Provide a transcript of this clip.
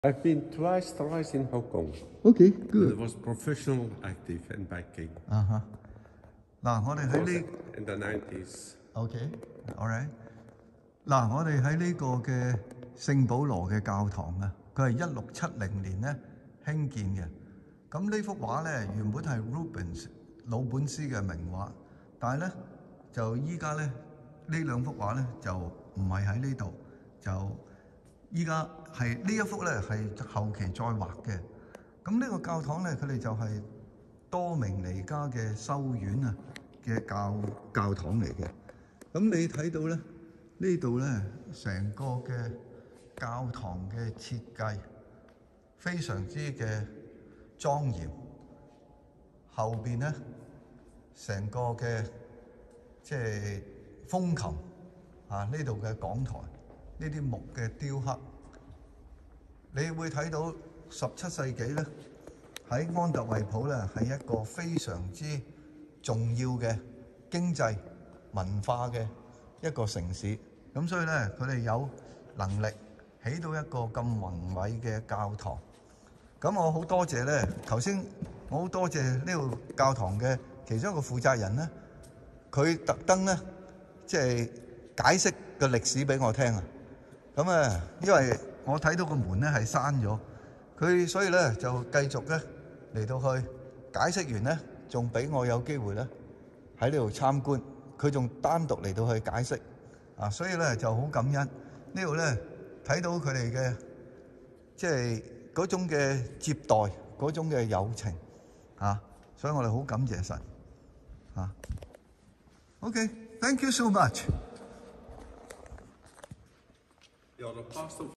I've been thrice in Hong Kong. Okay, And good. it was professional active and biking. 嗱，我哋喺呢 In the 90s. OK，all right。嗱，我哋喺呢個嘅聖保羅嘅教堂啊，佢係1670年咧興建嘅。咁呢幅畫咧原本係 Rubens 魯本斯嘅名畫，但係咧就依家咧呢兩幅畫咧就唔係喺呢度，就依家係呢一幅咧係後期再畫嘅。咁呢個教堂咧，佢哋就係多明尼加嘅修院啊嘅教堂嚟嘅。咁你睇到咧呢度咧成個嘅教堂嘅設計非常之嘅莊嚴，後邊咧成個嘅即係風琴啊，呢度嘅講台，呢啲木嘅雕刻，你會睇到17世紀咧喺安特衛普咧係一個非常之重要嘅經濟文化嘅一個城市，咁所以咧佢哋有能力起到一個咁宏偉嘅教堂。咁我好多謝咧，頭先我好多謝呢個教堂嘅其中一個負責人咧，佢特登咧即係解釋個歷史俾我聽啊。咁啊，因為我睇到個門咧係閂咗，佢所以咧就繼續咧嚟到去解釋完咧，仲俾我有機會咧喺呢度參觀，佢仲單獨嚟到去解釋啊，所以咧就好感恩呢度咧睇到佢哋嘅即係嗰種嘅接待，嗰種嘅友情啊，所以我哋好感謝神啊。OK，thank you so much。 You're the pastor